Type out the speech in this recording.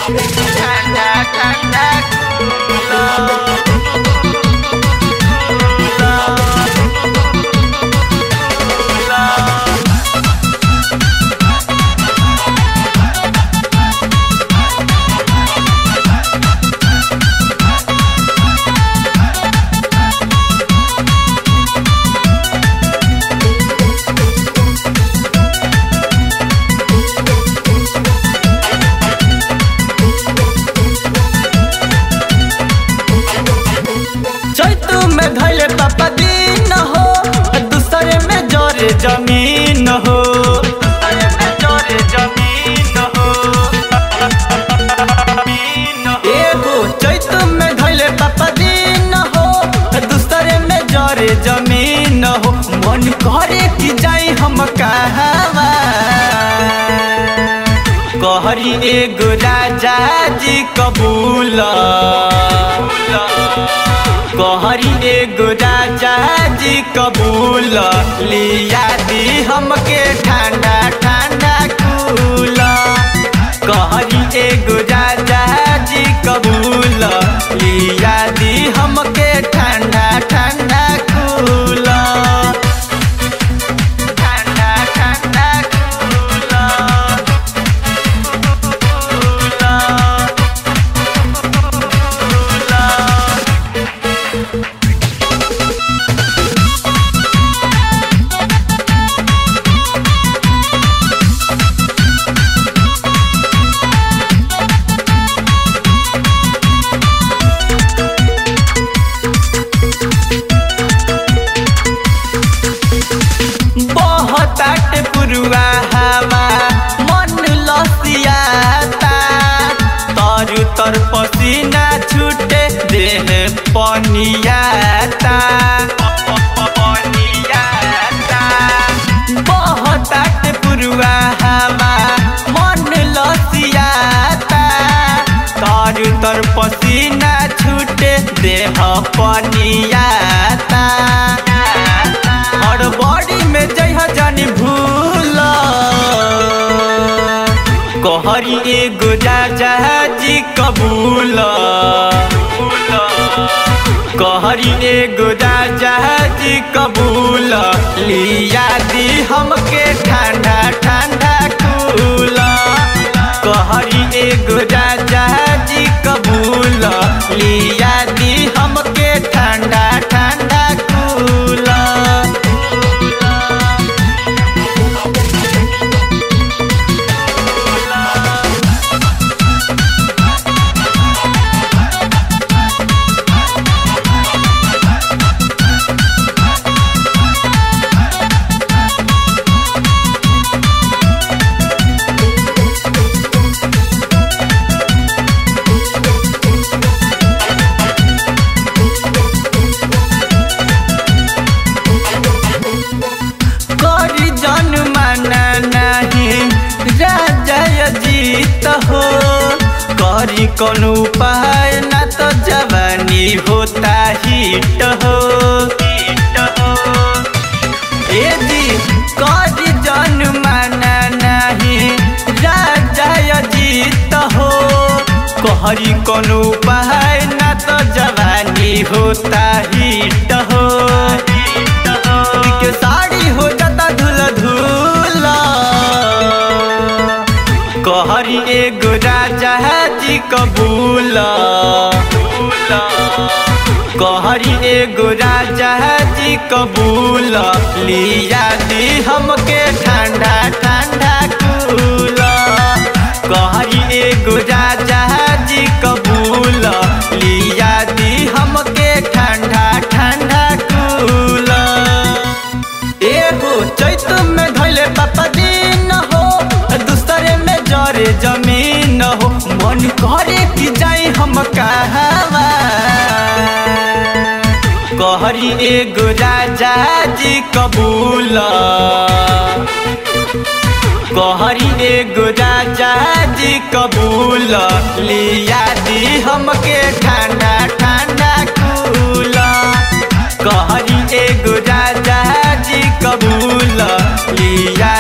ठंडा ठंडा धैले पापा दिन हो दूसरे में जोरे जमीन हो एगो चैत में धैले पापा दिन हो दूसरे में जोरे जमीन हो मन करे कि जाई हम कहवा कहरी एगो राजा जी कबूल कहरी एगो राजा जी कबूल लिया दी हमके ठंडा ठंडा कूल कहरी एगो राजा जी कबूल लिया दी हमके ठंडा ठंडा कूल ठंडा ठंडा पुरुआ हवा मन लसियाता तरु तर पसीना छूटे देह पनियाता बहुत पुरुआ हवा मन लसियाता तरु तर पसीना छूटे देह पनियाता और बॉडी में जइहा जानी भूल कहरी एगो राजा जी कबूल कहरी एगो राजा जी कबूल लिया दी हमके ठंडा ठंडा कूल कहरी एगो राजा जी कबूल लिया दी हमके ठंडा ठंडा कूल हो करी कोनो उपाय ना तो जवानी होता हिट हो ए जी करी जन माना नहीं राजा जीत हो कहरी कोनो उपाय ना तो जवानी होता हिट हो के साड़ी हो जाता धुल धुल कहरी एगो राजा जी कबूल कहरी एगो राजा जी कबूल लिया दी हमके ठंडा ठंडा कूल कहरी एगो राजा जी कबूल लिया दी हमके ठंडा ठंडा कूल एगो चैत में धैले पापा दिन हो दूसरे में जरे जमीन हो मन करे कि जाई हम कहवा कहरी एगो राजा जी कबूल कहरी एगो राजा जी कबूल लिया दी हमके ठंडा ठंडा कूल कहरी एगो राजा जी कबूल लिया